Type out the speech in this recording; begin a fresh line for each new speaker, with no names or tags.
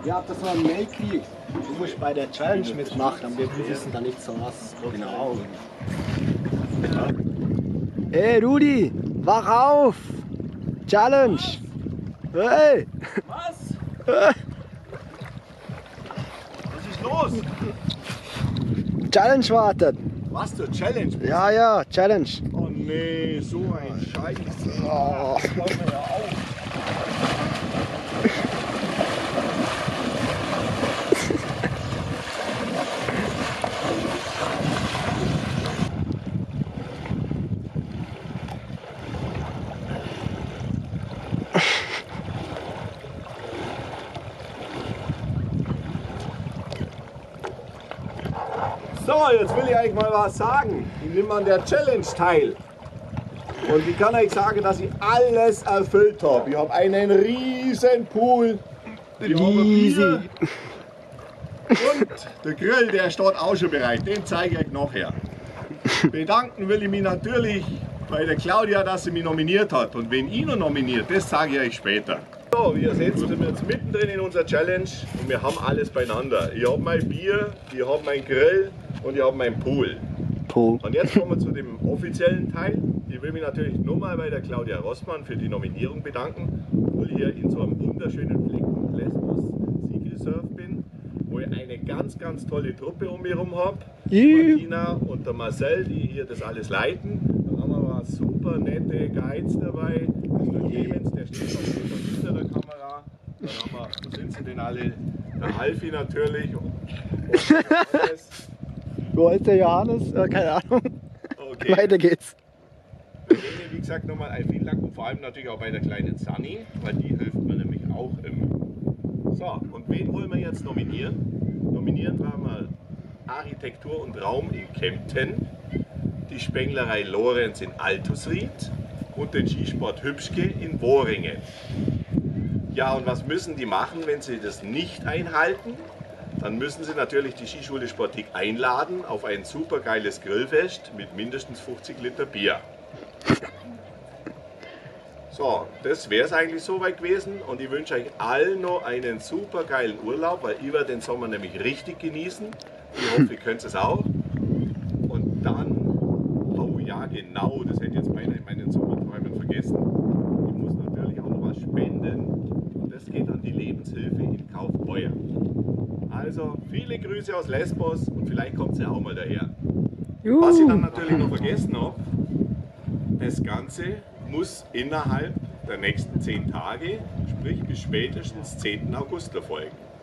Ihr habt das noch ein Mail gekriegt. Du musst bei der Challenge mitmachen, aber wir wissen da nicht so was. Genau. Hey Rudi, wach auf! Challenge! Hey!
Was? Was ist los?
Challenge wartet!
Was zur Challenge?
Ja, ja, Challenge!
Oh nee, so ein Scheiß.
Oh.
Hör mir auf. So, jetzt will ich euch mal was sagen. Ich nehme an der Challenge teil. Und ich kann euch sagen, dass ich alles erfüllt habe. Ich habe einen riesen Pool. Ich habe ein Bier. Und der Grill, der steht auch schon bereit. Den zeige ich euch nachher. Bedanken will ich mich natürlich bei der Claudia, dass sie mich nominiert hat. Und wen ich noch nominiert, das sage ich euch später. So, wie ihr seht, sind wir jetzt mittendrin in unserer Challenge und wir haben alles beieinander. Ich habe mein Bier, ich habe meinen Grill und ich habe meinen Pool. Und jetzt kommen wir zu dem offiziellen Teil. Ich will mich natürlich nochmal bei der Claudia Rossmann für die Nominierung bedanken, weil ich hier in so einem wunderschönen Flecken Lesbos Segelsurf bin, wo ich eine ganz, ganz tolle Truppe um mich herum habe. Martina und der Marcel, die hier das alles leiten. Dann haben wir aber super nette Guides dabei. Das ist der Clemens, der steht noch hinter der Kamera. Dann haben wir, wo sind sie denn alle? Der Alfie natürlich. Und alles.
Wo ist der Johannes? Keine Ahnung.
Okay.
Weiter geht's.
Bei denen, wie gesagt, nochmal ein vielen Dank und vor allem natürlich auch bei der kleinen Sunny, weil die hilft mir nämlich auch immer. So, und wen wollen wir jetzt nominieren? Nominieren wir mal Architektur und Raum in Kempten, die Spenglerei Lorenz in Altusried und den Skisport Hübschke in Worringen. Ja, und was müssen die machen, wenn sie das nicht einhalten? Dann müssen sie natürlich die Skischule Sportik einladen auf ein super geiles Grillfest mit mindestens 50 Liter Bier. So, das wäre es eigentlich soweit gewesen und ich wünsche euch allen noch einen super geilen Urlaub, weil ich werde den Sommer nämlich richtig genießen. Ich hoffe, ihr könnt es auch. Und dann, oh ja genau, das hätte ich jetzt beinahe in meinen Sommerträumen vergessen, ich muss natürlich auch noch was spenden und das geht an die Lebenshilfe in Kaufbeuer. Also viele Grüße aus Lesbos und vielleicht kommt sie auch mal daher. Was ich dann natürlich noch vergessen habe, das Ganze muss innerhalb der nächsten 10 Tage, sprich bis spätestens 10. August erfolgen.